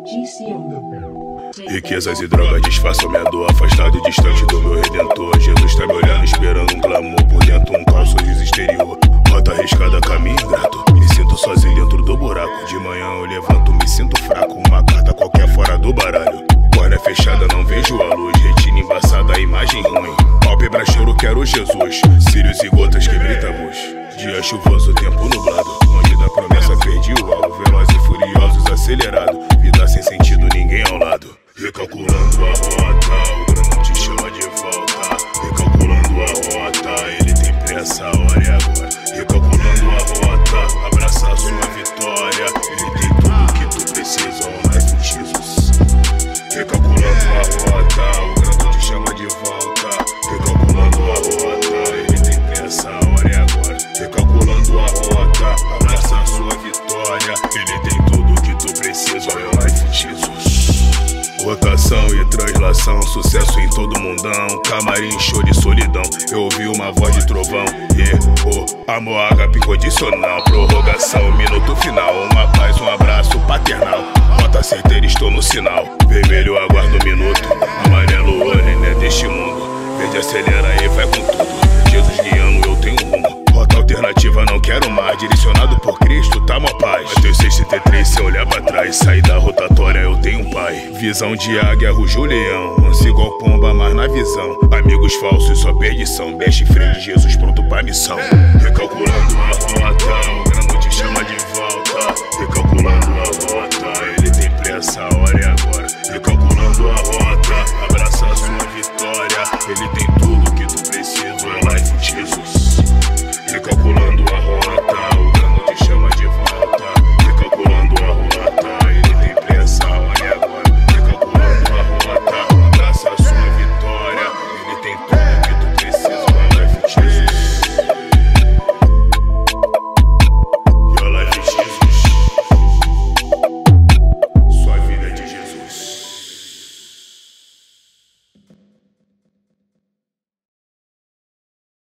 Riquezas e drogas disfarçam minha dor, afastado e distante do meu redentor. Jesus tá me olhando, esperando um clamor, por dentro um caos sorriso exterior. Rota arriscada, caminho ingrato, me sinto sozinho dentro do buraco. De manhã eu levanto, me sinto fraco, uma carta qualquer fora do baralho. Córnea fechada, não vejo a luz, retina embaçada, a imagem ruim. Pálpebra choro, quero Jesus, cílios e gotas que brilha a luz. Dia chuvoso, tempo nublado, longe da promessa perdi o alvo. Velozes e furiosos, acelerado, vida sem sentido, ninguém ao lado. Recalculando a rota, o grande te chama de volta. Recalculando a rota, ele tem pressa, a hora é agora. Recalculando a rota, abraça a sua vitória. Ele tem tudo que tu precisa, all life with Jesus. Recalculando a rota, o grande te chama de volta. Recalculando a rota, ele tem pressa, a hora é agora. Recalculando a rota, abraça a sua vitória. Ele tem tudo que tu precisa, all life with Jesus. Rotação e translação, sucesso em todo mundão. Camarim, show de solidão, eu ouvi uma voz de trovão. Amor, ágape incondicional. Prorrogação, minuto final. Uma paz, um abraço paternal. Rota certeira, estou no sinal. Vermelho, aguardo um minuto. Amarelo, olho, né, deste mundo. Verde, acelera e vai com tudo. Jesus guiando, eu tenho rumo. Rota alternativa, não quero mais. Direcionado por Cristo, tá mó paz. Mateus 6:33, se olhar pra trás. Sair da rotatória, eu tenho um pai. Visão de águia, ruge o leão. Manso igual pomba, mas na visão. Amigos falsos, só perdição. Best friend, Jesus pronto pra missão. Recalculando a